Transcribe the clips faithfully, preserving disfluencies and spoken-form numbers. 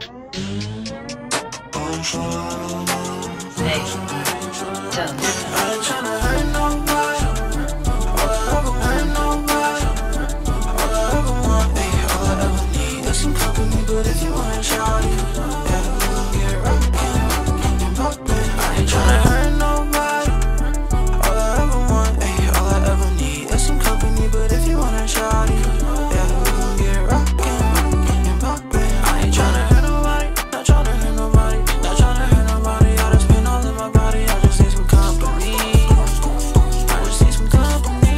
Hey, tell me. I ain't tryna hurt nobody. All I ever hurt nobody. All I ever want, ayy, all I ever need is some company. But if you wanna try it, yeah, we gon' get rockin', rockin' and poppin'. I ain't tryna hurt nobody. All I ever want, ayy, all I ever need is some company. But if you wanna try it, yeah, we gon' get rockin', rockin' and poppin'. I ain't tryna hurt nobody, not tryna hurt nobody, not tryna hurt nobody. I just spend all in my body, I just need some company. I just need some company.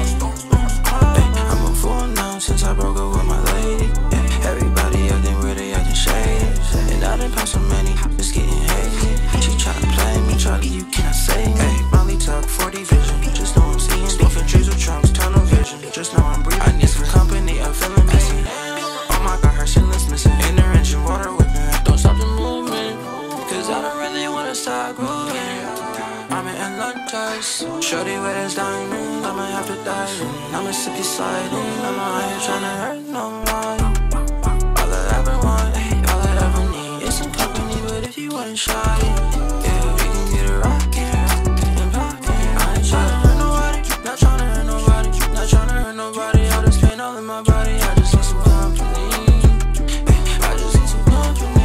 Ay, I'm a fool now since I broke up with my lady. Yeah, everybody acting weird, they acting shady. And I done passed so many, it's getting hazy. She tryna play me, Charlie, you cannot say me. Ay, Molly tuck, forty vision, just know I'm seeing. Smoking trees with trunks, tunnel vision, just know I'm breathing. I need some company, I'm feeling missing. Oh my God, her sinless missing. In the engine, water whipping. Don't stop the movement, cause I don't really wanna stop grooving. I'm in Londres, shorty with his diamond. I'ma have to dive in, I'ma sip you sliding. I'm out here tryna hurt nobody. All I ever want, all I ever need is some company. But if you wanna try it, yeah, we can get it rockin', rockin' and poppin'. I ain't tryna hurt nobody, not tryna hurt nobody, not tryna hurt nobody. I just pain all in my body, I just need some company. I just need some company.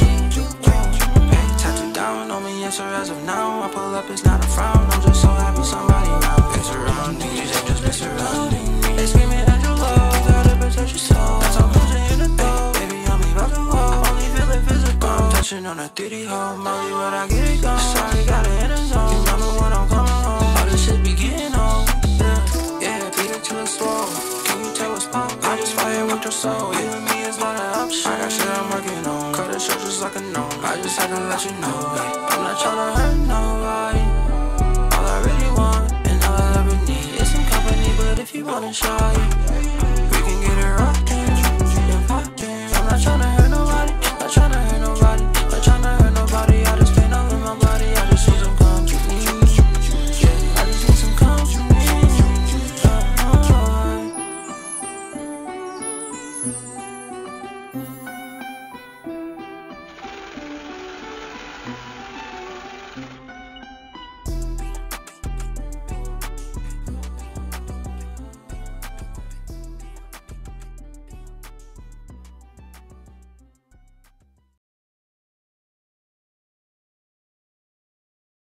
Ay, tattooed down on me, yes sir, as of now. I pull up, it's not a frown. I'm just so happy somebody now is surrounding me. They just been surrounding me. They screaming at your love, gotta protect your soul. That's all closing in the door. Baby, I'm about to walk, only feel it physical. I'm touching on a three D hole, Molly, but I get it gone. Sorry, got it in the zone. You remember when I'm coming home? All this shit be getting old. Yeah, yeah, beat it till it's swole. Can you tell what's pop? I just fire with your soul. You and me is not an option. I got shit I'm working on. Cut the show just like a gnome. I just had to let you know. I'm not tryna hurt nobody. All I really want and all I ever need is some company. But if you wanna try it,